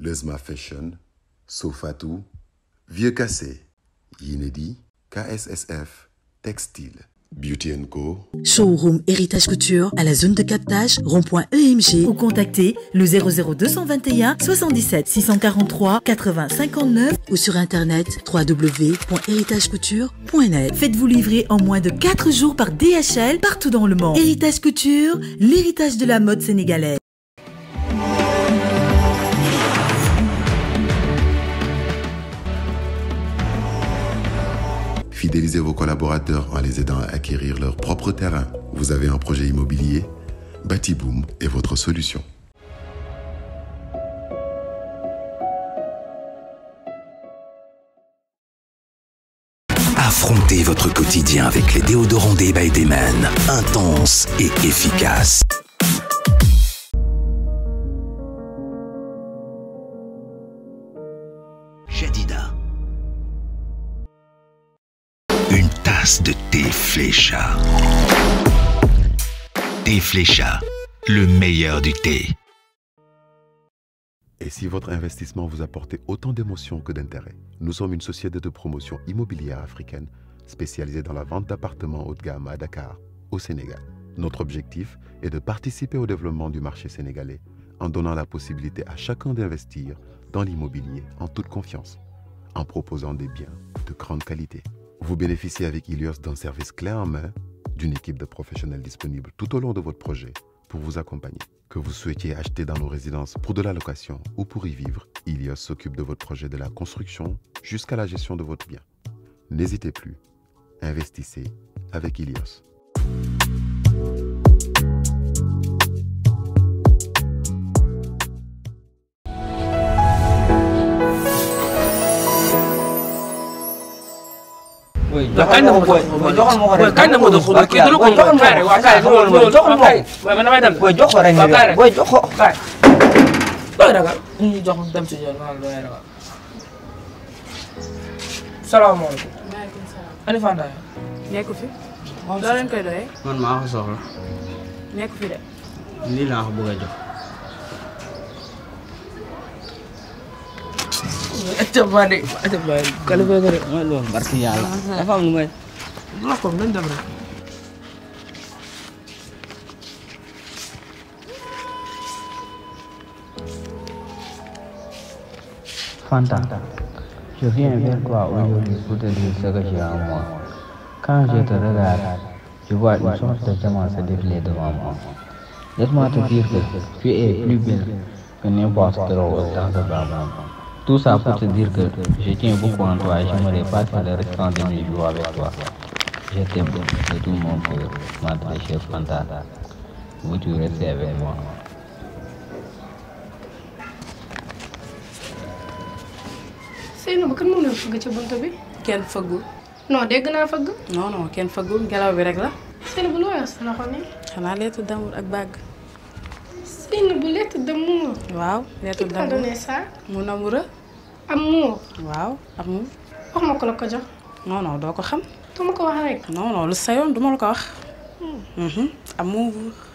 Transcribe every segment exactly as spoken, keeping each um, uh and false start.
Leuzma Fashion, Sofatou, Vieux Cassé, Yinedi, K S S F, Textile, Beauty and Co. Showroom Héritage Couture à la zone de captage rond-point E M G ou contactez le zéro zéro deux cent vingt et un soixante-dix-sept six cent quarante-trois quatre-vingts cinquante-neuf ou sur internet w w w point héritage couture point net. Faites-vous livrer en moins de quatre jours par D H L partout dans le monde. Héritage Couture, l'héritage de la mode sénégalaise. Fidélisez vos collaborateurs en les aidant à acquérir leur propre terrain. Vous avez un projet immobilier? Batiboom est votre solution. Affrontez votre quotidien avec les déodorants Day by Dayman, intenses et efficaces. Jadida. Une tasse de thé Flécha. Thé Flécha, le meilleur du thé. Et si votre investissement vous apportait autant d'émotions que d'intérêts? Nous sommes une société de promotion immobilière africaine spécialisée dans la vente d'appartements haut de gamme à Dakar, au Sénégal. Notre objectif est de participer au développement du marché sénégalais en donnant la possibilité à chacun d'investir dans l'immobilier en toute confiance, en proposant des biens de grande qualité. Vous bénéficiez avec Ilios d'un service clé en main, d'une équipe de professionnels disponibles tout au long de votre projet pour vous accompagner. Que vous souhaitiez acheter dans nos résidences pour de la location ou pour y vivre, Ilios s'occupe de votre projet de la construction jusqu'à la gestion de votre bien. N'hésitez plus, investissez avec Ilios. Boy, joxal ma boy, boy joxal ma ko rek. Kan mo do ko ki do ko joxal ma rek wa kay joxal ma boy man damay dem boy jox ko rek boy jox ko kay doy ragal ñu jox dem ci yoon wal doy ragal Salam alaykum alaykum salam ani fanda nekku fi do len koy doye man ma ko soxla nekku fi de li la ko bëgg jox Ete bade, ete bade. Kalau begitu, malu berarti ya. Apa lu main? Lu kok nggak ada berarti? Fanta, je viens vers toi aujourd'hui pour te dire ce que j'ai en moi. Quand je te regarde, je vois une sorte de diamant se défiler devant moi. Laisse-moi te dire que tu es plus belle que n'importe quelle rose dans ce bas. Tout ça pour te dire que je tiens beaucoup en toi et j'aimerais passer le restant de mes jours avec toi. Je t'aime de tout mon cœur, ma très chère Fanta. Veux-tu rester avec moi? Seynou ba kan mo neuf fëgg ci buntu bi kenn fëggul non dégg naa fëgg non non kenn fëggul ngelaw bi rek la Seynou bu lo yor sa loxo ni xanaa lettre d'amour ak bag Seynou bu lettre d'amour waaw lettre d'amour donné ça mon amoureux amour waaw amour wax ma ko la ko jox non non doo ko xam tu ma ko wax rek non non lu sayoon duma la ko wax hmm amour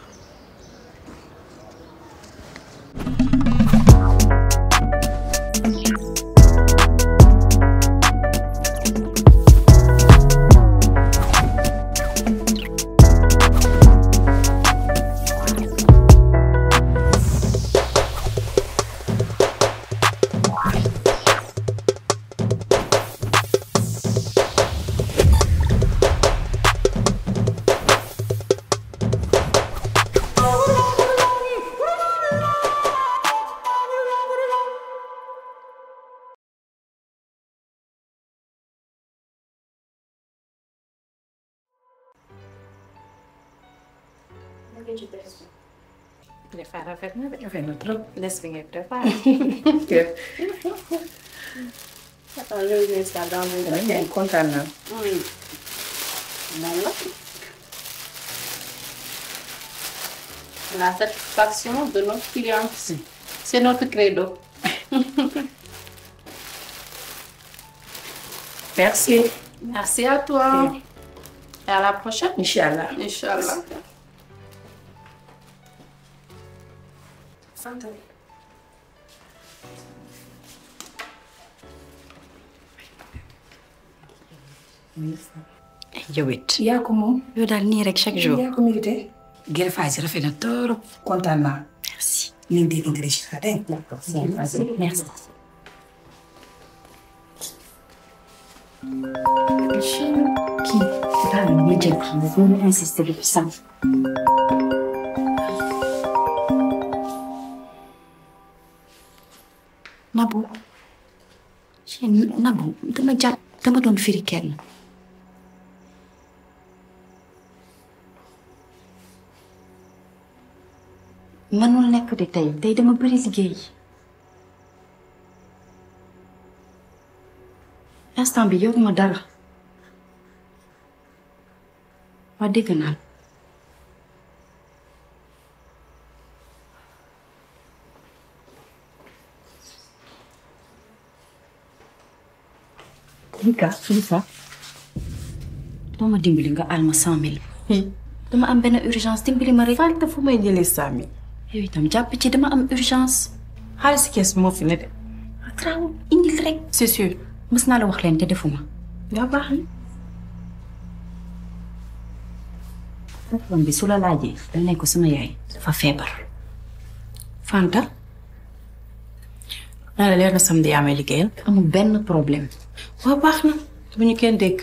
Prepara a verna, eu venho trop. Laisse-moi préparer. Attends, je vais ça dans le bien content là. Oui. Voilà. La satisfaction de notre client, c'est notre credo. Merci. Merci à toi. Et à la prochaine. Inch'Allah. Inch'Allah. Fanta. yow it. yaa ko moom. yow daal nii rek chaque jour. yaa ko mérité. greffage rafet na torop. kontaan naa. merci. ñu ngi dégg résultat dégg nga. merci. kii daal ma jël xam nga foo insister depuis sànq. Nabou. Nabou dama jàpp dama doon firi kenn. mënul nekk de tey tey dama bëri liggéey. instant bi yoruma dara. waa dégg naa. Lika Lika. doo ma dimbali nga àll ma cent mille. dama am benn urgence dimbali ma rek. Fanta fu may jëlee cent mille. yow itam jàpp ci dama am urgence. xaalis kees moo fi ne de. traw indil rek. c'est sûr mës naa la wax leen te defuma. yaa baax na. patron bi su la laajee da ne ko sama yaay dafa feebar. Fanta. naa la leer na samedi yaa may liggéeyal. amul benn problème. waa baax na bu ñu kenn dégg.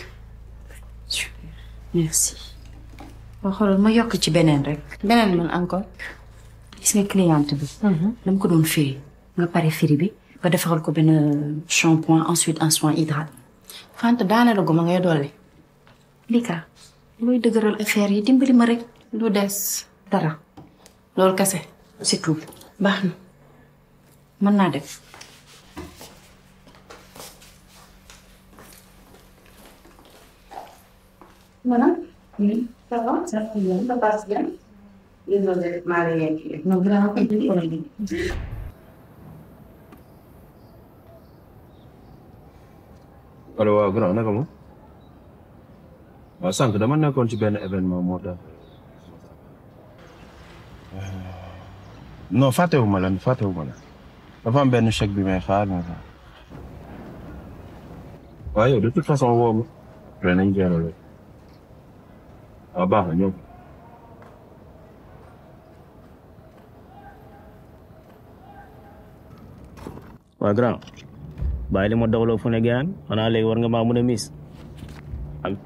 merci. waa xoolal ma yokk ci beneen rek. beneen man encore. gis nga cliente bi. dama ko doon firi. nga pare firi bi. ba defaral ko benn shampoing ensuite un soin hydratant. Fanta daane la guma ngay dolli. Lika. looy dëgëral affaire yi dimbali ma rek. lu des. dara. loolu kese. c'est tout. baax na. mën naa def. Madame, oui, ça va, ça va bien, ça passe bien. Désolée, Marie, non, vraiment, pas de problème. allo waaw grand naka moom waaw sànq dama nekkoon ci benn événement moo tax non fàttewuma la fàttewuma la dafa am benn chèque bi may xaar moo tax waaw yow de toute façon woo ma après nañ jeexal waaw baax na ñëw waaw grand bàyyi li ma dawloo fu ne gaan xanaa léegi war nga maa mën a miis am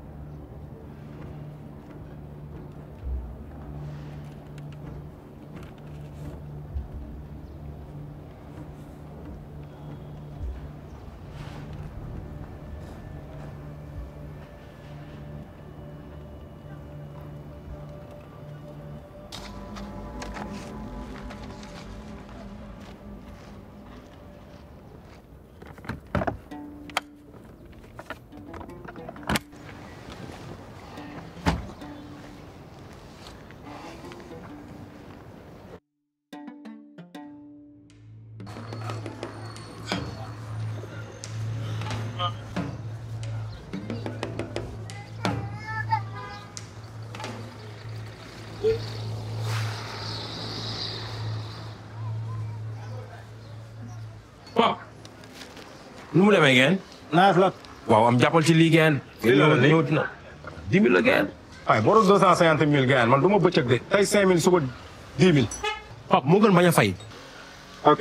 waaw nu mu demee ngeen. naaj la. waaw am jàppal ci lii ngeen. lii la la ñëw dina dix mille la ngeen. waaye boros deux cent cinquante mille ngeen man du ma bëccëg de tey cinq mille suba dix mille. Pape moo gën bañ a fay. ok.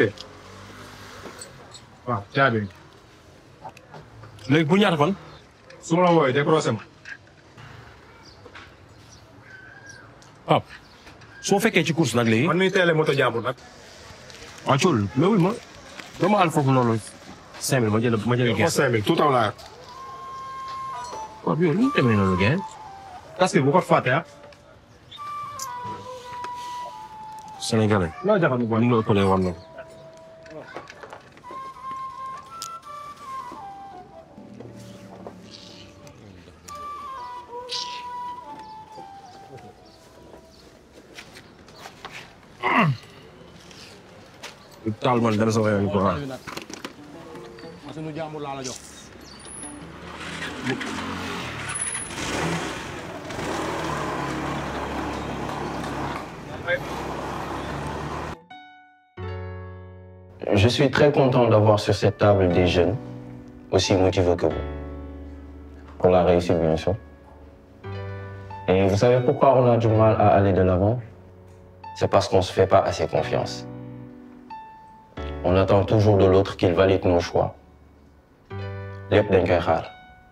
waaw caabi. léegi pour ñaata fan. su ma la wooyee décroché ma. Pape soo fekkee ci course nag léegi. man mii teelee moto jàmbur nag. waaw cool loolu ma. doo ma àll foofu noonu cinq mille ma jël ma jël gerte. cinq mille tout à l'heure. waaw yow ni mu demee noonu ngeen. casque bu ko fàtte ah. Sénégalais. loo jafandu bon ni nga ëppalee war na. taal man dana sama yoon quoi. sunu jàmbur laa la jox. Je suis très content d'avoir sur cette table des jeunes aussi motivés que vous. Pour la réussite, bien sûr. Et vous savez pourquoi on a du mal à aller de l'avant? C'est parce qu'on ne se fait pas assez confiance. On attend toujours de l'autre qu'il valide nos choix. Lépp dañ koy xaar.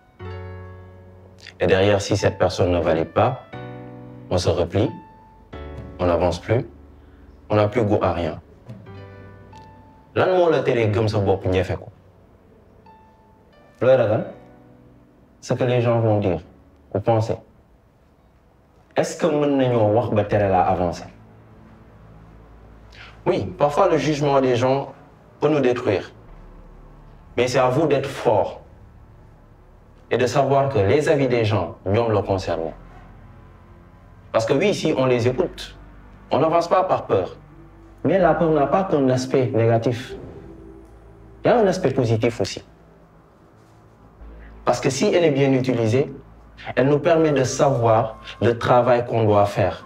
Et derrière, si cette personne ne valide pas, on se replie, on n'avance plus, on n'a plus goût à rien. Lan moo la teree gëm sa bopp ñefe ko? Looy ragal? Ce que les gens vont dire ou penser. Est-ce que mën nañoo wax ba tere la avancer? Oui, parfois le jugement des gens peut nous détruire. Mais c'est à vous d'être fort et de savoir que les avis des gens ñoom le concernent. Parce que oui, si on les écoute, on n'avance pas par peur. Mais la peur n'a pas qu'un aspect négatif. Il y a un aspect positif aussi. Parce que si elle est bien utilisée, elle nous permet de savoir le travail qu'on doit faire.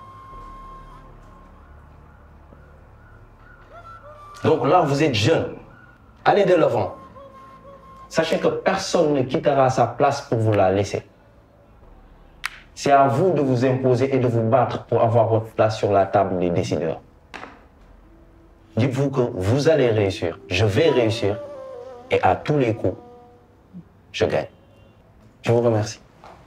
Donc là, vous êtes jeune. Allez de l'avant. Sachez que personne ne quittera sa place pour vous la laisser. C'est à vous de vous imposer et de vous battre pour avoir votre place sur la table des décideurs. Dites-vous que vous allez réussir, je vais réussir, et à tous les coups, je gagne. Je vous remercie.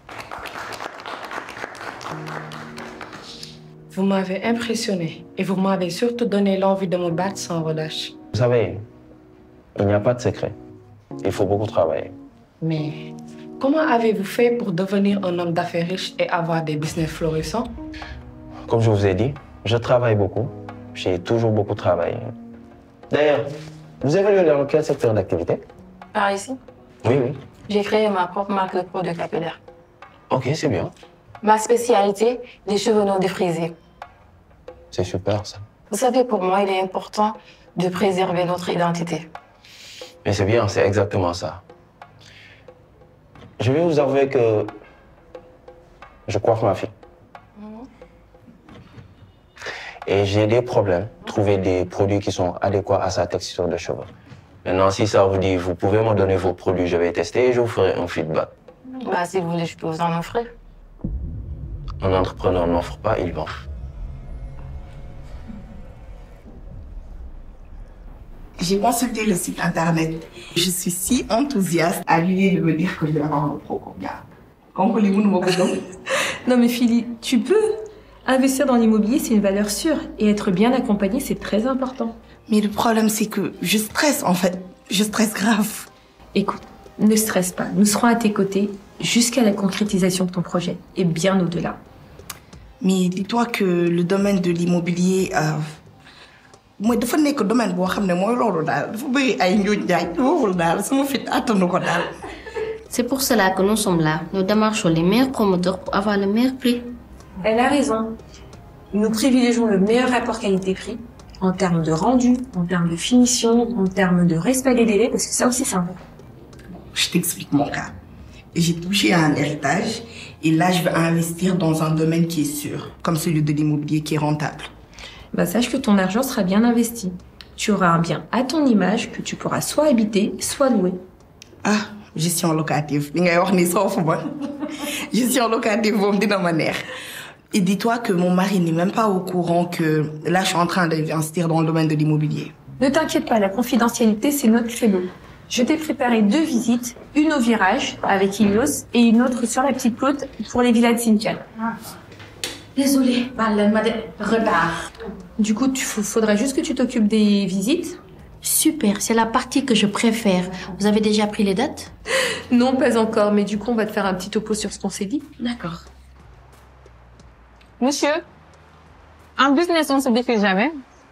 Vous m'avez impressionné et vous m'avez surtout donné l'envie de me battre sans relâche. Vous savez, il n'y a pas de secret. Il faut beaucoup travailler. Mais comment avez-vous fait pour devenir un homme d'affaires riche et avoir des business florissants? Comme je vous ai dit, je travaille beaucoup. J'ai toujours beaucoup travaillé. D'ailleurs, vous évoluez dans quel secteur d'activité? Par ici? Oui, oui. J'ai créé ma propre marque de produits capillaires. Ok, c'est bien. Ma spécialité, les cheveux non défrisés. C'est super, ça. Vous savez, pour moi, il est important de préserver notre identité. Mais c'est bien, c'est exactement ça. Je vais vous avouer que je coiffe ma fille. Et j'ai des problèmes, trouver des produits qui sont adéquats à sa texture de cheveux. Maintenant, si ça vous dit, vous pouvez me donner vos produits, je vais tester et je vous ferai un feedback. Bah, si vous voulez, je peux vous en offrir. Un entrepreneur n'offre pas, il vend. J'ai consulté le site internet. Je suis si enthousiaste à l'idée de me dire que je vais avoir un pro comme ça. Non mais Philly, tu peux. Investir dans l'immobilier, c'est une valeur sûre. Et être bien accompagné, c'est très important. Mais le problème, c'est que je stresse, en fait. Je stresse grave. Écoute, ne stresse pas. Nous serons à tes côtés jusqu'à la concrétisation de ton projet. Et bien au-delà. Mais dis-toi que le domaine de l'immobilier... Euh... Moi, dafa nekk domaine boo xam ne mooy loolu daal dafa bëri ay njuuj njaaj waxul daal sama fit attanu ko daal. C'est pour cela que nous sommes là. Nous démarchons les meilleurs promoteurs pour avoir le meilleur prix. Elle a raison. Nous privilégions le meilleur rapport qualité-prix en termes de rendu, en termes de finition, en termes de respect des délais, parce que ça aussi c'est important. Je t'explique mon cas. J'ai touché à un héritage et là je veux investir dans un domaine qui est sûr, comme celui de l'immobilier qui est rentable. Bah, sache que ton argent sera bien investi. Tu auras un bien à ton image que tu pourras soit habiter, soit louer. Ah, gestion locative. Gestion locative, vous me dites dans ma mère. Et dis-toi que mon mari n'est même pas au courant que là, je suis en train d'investir dans le domaine de l'immobilier. Ne t'inquiète pas, la confidentialité, c'est notre credo. Je t'ai préparé deux visites, une au virage avec Ilios et une autre sur la petite côte pour les villas de Sintian. Ah. Désolée, retard. Du coup, il faudrait juste que tu t'occupes des visites. Super, c'est la partie que je préfère. Vous avez déjà pris les dates? Non, pas encore, mais du coup, on va te faire un petit topo sur ce qu'on s'est dit. D'accord. Monsieur, en business, on se défie jamais.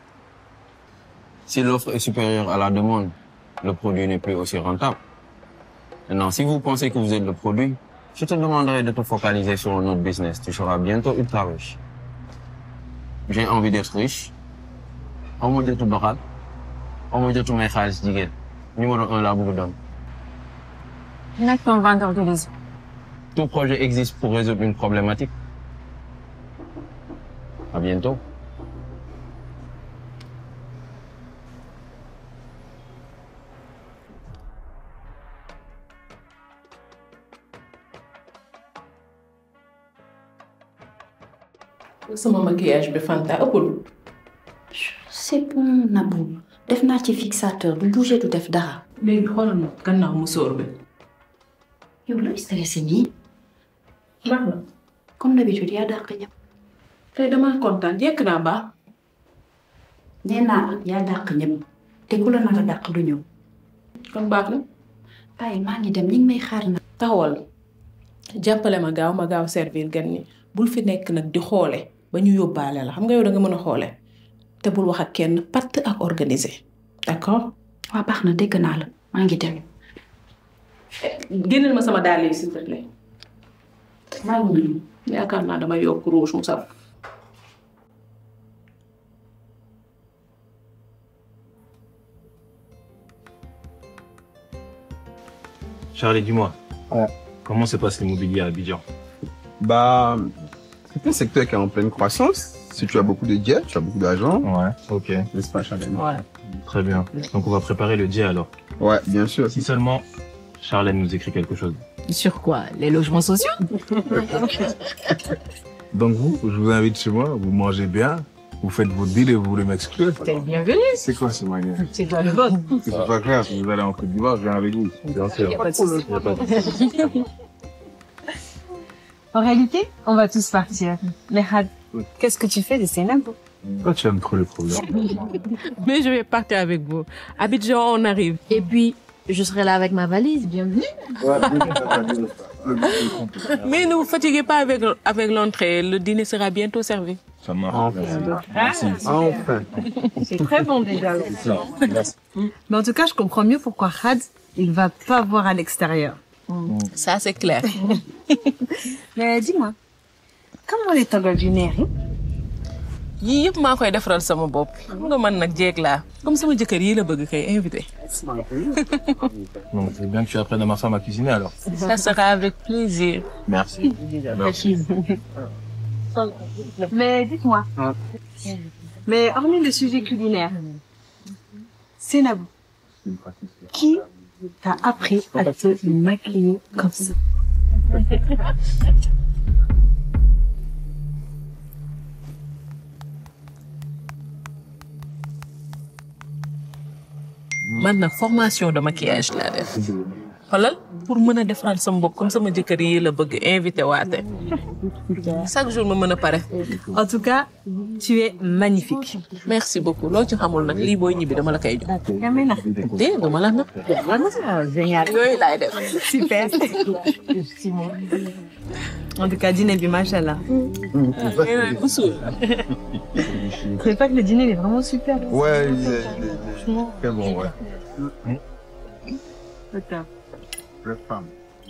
Si l'offre est supérieure à la demande, le produit n'est plus aussi rentable. Maintenant, si vous pensez que vous êtes le produit, je te demanderai de te focaliser sur notre business. Tu seras bientôt ultra riche. J'ai envie d'être riche. On me dit tout baral. On me dit tout mes khalis digel. Numéro un, là, vous donne. N'est-ce qu'un vendeur de liaison? Tout projet existe pour résoudre une problématique. À bientôt. sama maquillage bi Fanta ëppul. c'est bon Nabou def naa ci fixateur du bouger du def dara. léegi xoolal ma gannaaw musóor bi. yow looy stressé nii. baax na. comme d'habitude yaa dàq ñëpp. tey damaa kontaan yekk naa baax. nee naa yaa dàq ñëpp te ku la nar a dàq du ñëw. kon baax na. bàyyi maa ngi dem ñu ngi may xaar na. taxawal jàppale ma gaaw ma gaaw servir gan ñi bul fi nekk nag di xoole ba ñu yóbbaale la xam nga yow da nga mën a xoole te bul wax ak kenn part ak organisé d'accord. waaw baax na dégg naa la maa ngi dem. génneel ma sama dàll yi s'il te plaît. maa ngi dem. yaakaar naa damay yokk rouge mu saf. Charlie, dis-moi. Ouais. Comment se passe l'immobilier à Abidjan? Bah, c'est un secteur qui est en pleine croissance. Si tu as beaucoup de jets, tu as beaucoup d'argent. Ouais, ok. N'est-ce pas, Charlie? Ouais. Très bien. Donc on va préparer le jet alors. Ouais, bien sûr. Si seulement Charlène nous écrit quelque chose. Sur quoi? Les logements sociaux? Donc vous, je vous invite chez moi, vous mangez bien, vous faites vos deals et vous voulez m'exclure. T'es le bienvenu. C'est quoi ce manière? C'est toi le vote. C'est pas grave, si vous allez en Côte d'Ivoire, je viens avec vous. Bien sûr. Y a pas de souci. Y a pas de souci. En réalité, on va tous partir. Mais Had, qu'est-ce que tu fais de Sénabo? Toi, tu aimes trop les problèmes. Mais je vais partir avec vous. Abidjan, on arrive. Et puis, je serai là avec ma valise, bienvenue. Mais ne vous fatiguez pas avec, avec l'entrée. Le dîner sera bientôt servi. Ça marche. Merci. Enfin. C'est très bon déjà. Merci. Mais en tout cas, je comprends mieux pourquoi Had, il va pas voir à l'extérieur. Ça, c'est clair. Mais dis-moi, comment les toggle du nerf? yii yëpp maa koy defaral sama bopp xam nga man nag jeeg laa comme sama jëkkër yi la bëgg kay invité. Donc c'est bien que tu apprennes à ma femme à cuisiner alors. Ça sera avec plaisir. Merci. Merci. Mais dites-moi, mais hormis le sujet culinaire, Sénabo, qui t'a appris à te maquiller comme ça? man nag formation de maquillage laa def xoolal pour mën a defaral sama bopp comme sama jëkkër yi la bëgg invité waate chaque jour ma mën a pare. En tout cas, tu es magnifique. Merci beaucoup. loo ci xamul nag lii booy ñibbi dama la koy jox. Yamina na. dégg nga ma la na. génial. yooyu laay def. Super. En tout cas, dîner bi machallah. C'est pas que le dîner il est vraiment super. Ouais, il est, il est, il est très bon, ouais. D'accord. Vraie femme.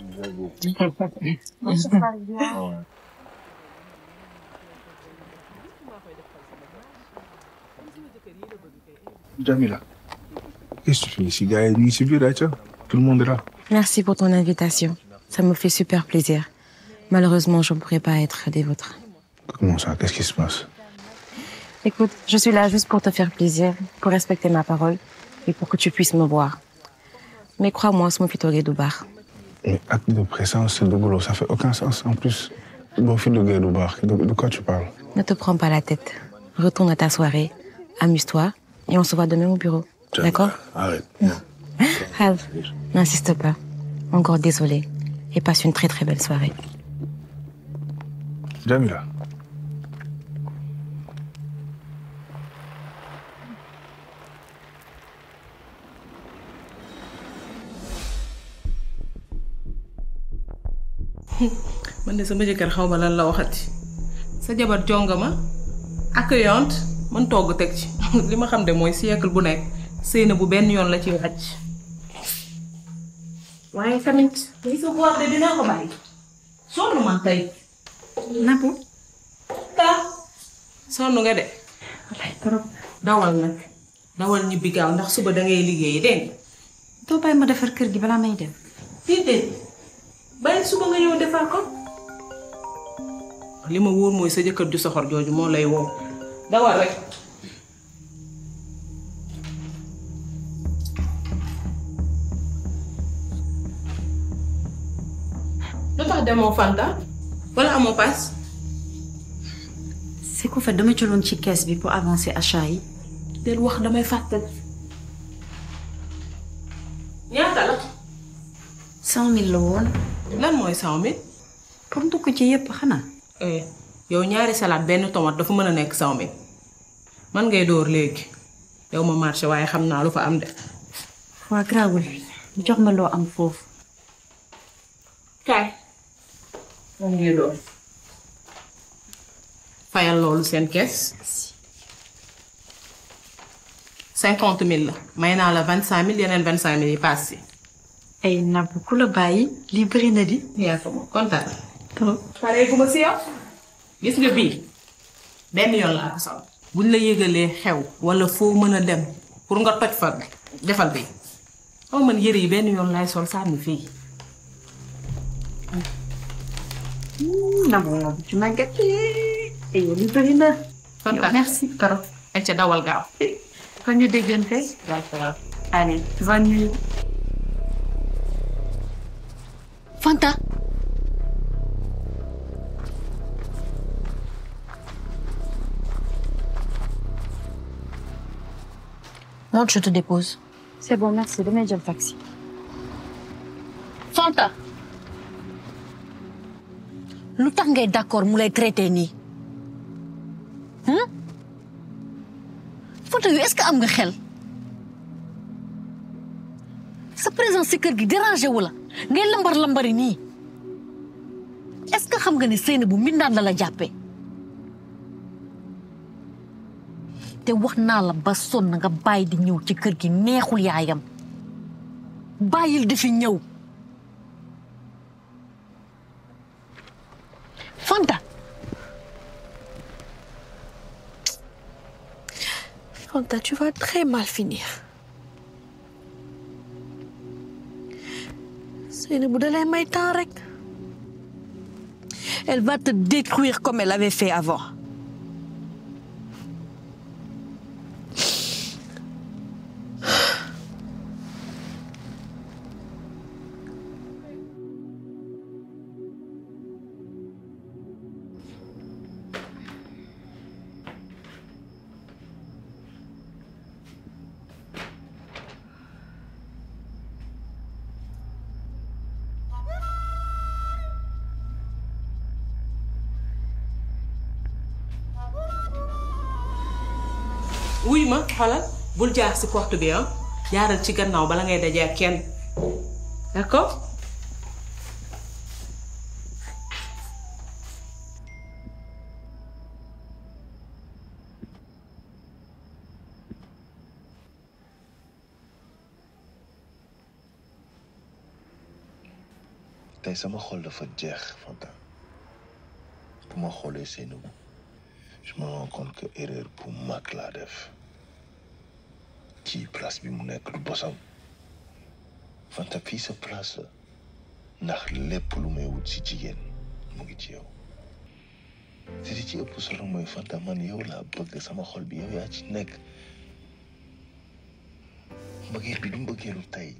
Jamila, qu'est-ce que tu fais ici, gars? Ici, tout le monde est là. Merci pour ton invitation. Ça me fait super plaisir. Malheureusement, je ne pourrai pas être des vôtres. Comment ça? Qu'est-ce qui se passe? Écoute, je suis là juste pour te faire plaisir, pour respecter ma parole et pour que tu puisses me voir. Mais crois-moi, c'est mon fitogué du bar. Mais acte de présence, c'est de boulot, ça fait aucun sens. En plus, bon fil de du bar, de, de quoi tu parles? Ne te prends pas la tête. Retourne à ta soirée, amuse-toi et on se voit demain au bureau. D'accord? Arrête. Hal, n'insiste pas. Encore désolé et passe une très très belle soirée. Jamila. man de sama jëkkër xaw ma lan la waxati sa jabar jongama accueillante man togg teg ci li ma xam de mooy siècle bu nekk sëyna bu benn yoon la ci wàcc waaye tamit li sa boor de dinaa ko bàyyi sonn man tey nabu taa sonn nga de dawal nag dawal ñibbi gaaw ndax suba dangay liggéey dégg doo bàyyi ma defar kër gi balaa may dem. déedéet bàyyi suba nga ñëw defar ko li ma wóor mooy sa jëkkër ju soxor jooju moo lay woo dawal rek lu tax demoo Fanta wala amoo paas qu'au fait dama jëloon ci caisse bi pour avancer achat yi. del wax damay fàtte. ñaata la. cent mille la woon. lan mooy cent mille. pour ndugg ci yépp xanaa. eh yow ñaari salade benn tomate dafa mën a nekk cent mille man ngay door léegi yow ma marché waaye xam naa lu fa am de. waa grawul jox ma loo am foofu. kaay. moom ngay door. fayal loolu seen kees. cinquante mille la may naa la vingt cinq mille yeneen vingt cinq mille yi paas si. ay nabb ku la bàyyi lii bëri na di. yaa ko moom kontaan. trop. pare gu ma si yow. gis nga bii benn yoon laa ko sol. buñ la yëgalee xew wala foo mën a dem pour nga toj fa defal bi xaw man yëre yi benn yoon laay sol sànni fii. nabb nabb ci màgget yi li bëri na. kontaan merci trop. ay ca dawal gaaw. kon ñu déggante. d'accord. allez bonne nuit. Fanta. Monte, je te dépose. C'est bon, merci. Demain, j'ai le taxi. Fanta. Lu tax ngay d'accord mu lay traité nii. Hein? Fanta yu est-ce que am nga xel? Sa présence ci kër gi dérangé wu la ngay lambar lambari nii. Est-ce que xam nga ni Seyna bu mbindaan la la jàppee? te wax naa la ba sonn nga bàyyi di ñëw ci kër gi neexul yaayam bàyyil di fi ñëw Fanta Fanta, tu vas très mal finir. Seynabou da lay may temps rek. Elle va te détruire comme elle avait fait avant. wuy ma xoolal bul jaar ci porte bi ah jaaral ci gannaaw bala ngay dajee ak kenn d'accord. tey sama xol dafa jeex Fanta bu ma xoolee Seynabou je me rends compte que erreur bu mag laa def ci place bi mu nekk du bosam Fanta fii sa place la ndax lépp lu may wut si jigéen mu ngi ci yow te di ci ëpp solo mooy Fanta man yow laa bëgg sama xol bi yow yaa ci nekk mbëggeel bi du mbëggeelu tey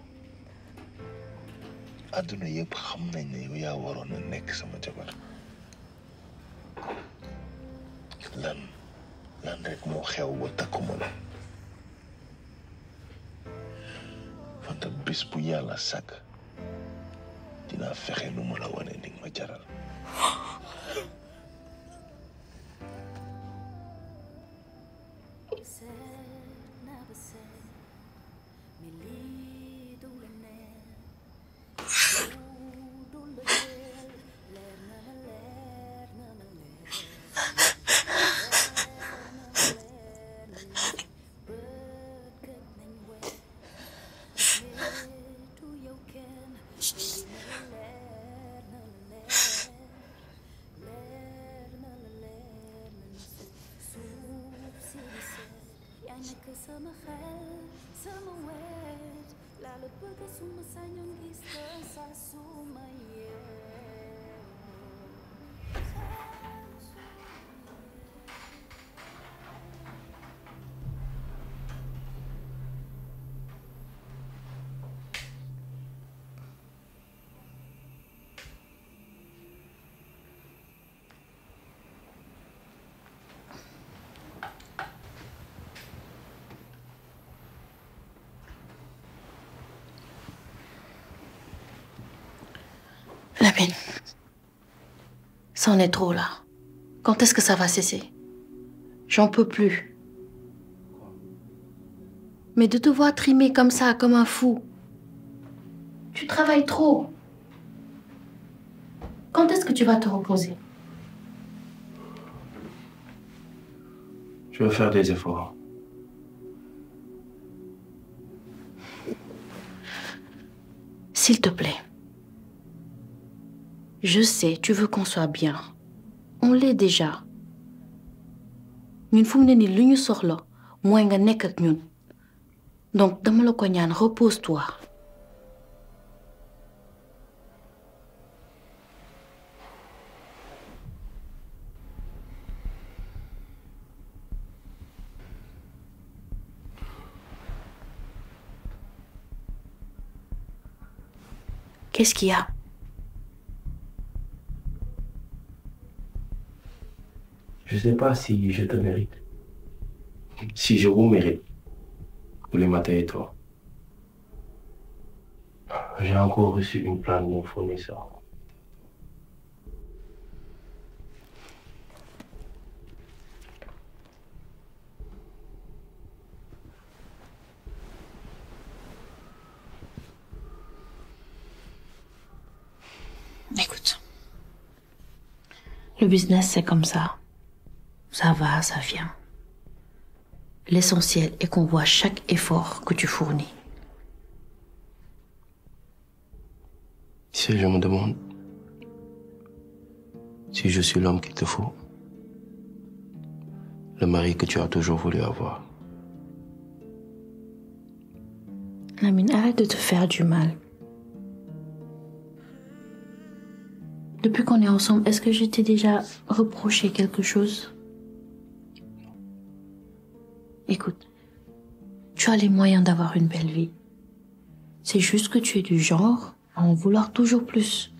àdduna yëpp xam nañ ne yow yaa waroon a nekk sama jabar lan lan rek moo xew ba takkuma la Fanta bis bu yàlla sàkk dinaa fexe nu mu la wane ni nga ma jaral Lamine, ça en est trop là. Quand est-ce que ça va cesser? J'en peux plus. Mais de te voir trimer comme ça, comme un fou. Tu travailles trop. Quand est-ce que tu vas te reposer? Je vais faire des efforts. S'il te plaît. Je sais, tu veux qu'on soit bien. On l'est déjà. Ñun fu mu ne nii lu ñu soxla mooy nga nekk ak ñun. Donc dama la ko ñaan, repose-toi. Qu'est-ce qu'il y a? Je ne sais pas si je te mérite. Si je vous mérite. Tous les matins et toi. J'ai encore reçu une plainte de mon fournisseur. Écoute, le business c'est comme ça. Ça va, ça vient. L'essentiel est qu'on voit chaque effort que tu fournis. Si je me demande si je suis l'homme qu'il te faut, le mari que tu as toujours voulu avoir. Lamine, arrête de te faire du mal. Depuis qu'on est ensemble, est-ce que je t'ai déjà reproché quelque chose? Écoute, tu as les moyens d'avoir une belle vie. C'est juste que tu es du genre à en vouloir toujours plus.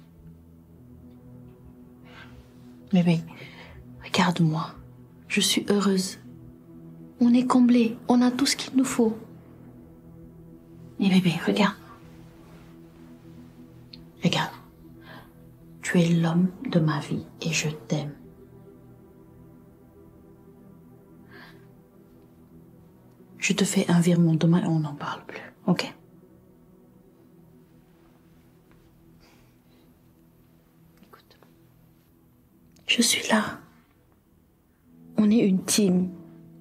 Bébé, regarde-moi. Je suis heureuse. On est comblés. On a tout ce qu'il nous faut. Et bébé, regarde. Regarde. Tu es l'homme de ma vie et je t'aime. Je te fais un virement demain et on n'en parle plus, ok? Écoute, je suis là. On est une team.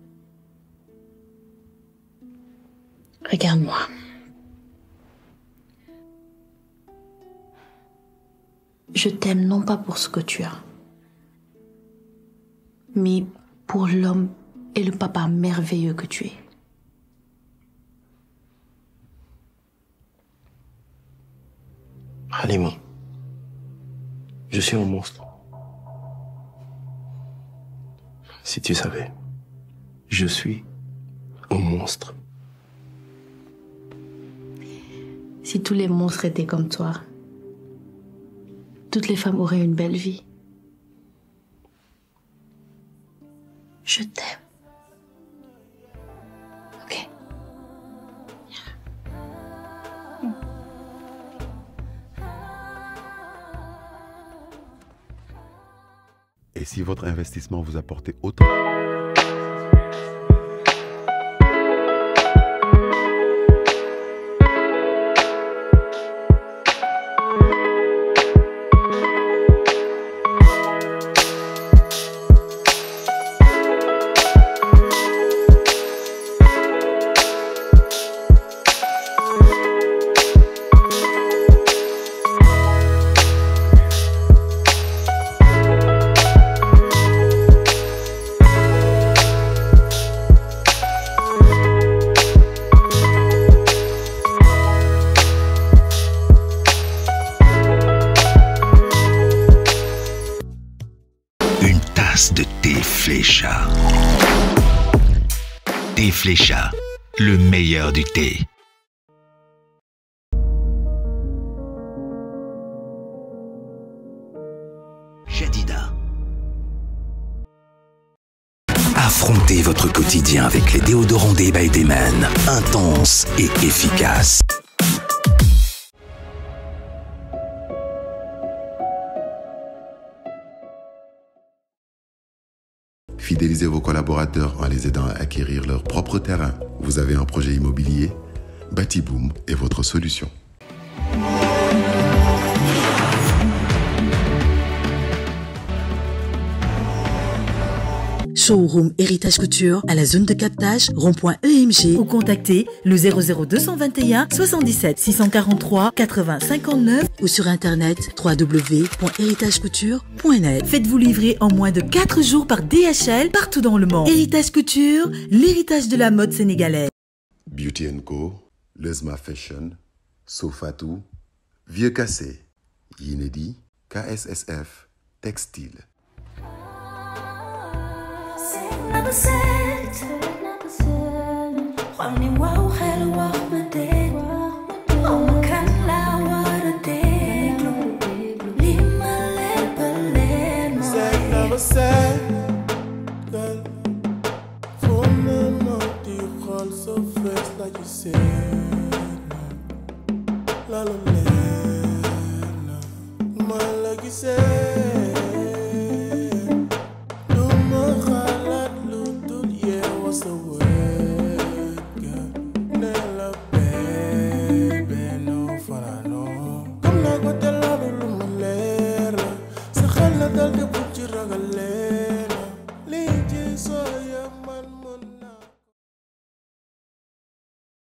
Regarde-moi. Je t'aime non pas pour ce que tu as, mais pour l'homme et le papa merveilleux que tu es. Halima, je suis un monstre. Si tu savais, je suis un monstre. Si tous les monstres étaient comme toi, toutes les femmes auraient une belle vie. Je t'aime. Ok? Et si votre investissement vous apportait autant... De thé Flécha. Thé Flécha, le meilleur du thé. Jadida. Affrontez votre quotidien avec les déodorants Day by Dayman, intenses et efficaces. Fidélisez vos collaborateurs en les aidant à acquérir leur propre terrain. Vous avez un projet immobilier? Batiboom est votre solution. Showroom Héritage Couture à la zone de captage rond-point E M G ou contactez le zéro zéro deux cent vingt et un soixante-dix-sept six cent quarante-trois quatre-vingts cinquante-neuf ou sur internet w w w point héritage couture point net. Faites-vous livrer en moins de quatre jours par D H L partout dans le monde. Héritage Couture, l'héritage de la mode sénégalaise. Beauty and Co, Lesma Fashion, Sofatou, Vieux Cassé, Yinedi, K S S F, Textile. Never said, never said. Honey, wow, hello, wow, my day. Oh, my can la what a day. Lima lebel, said, never said. Girl, for me, no, you call so fresh like you said. La la la, my like you said.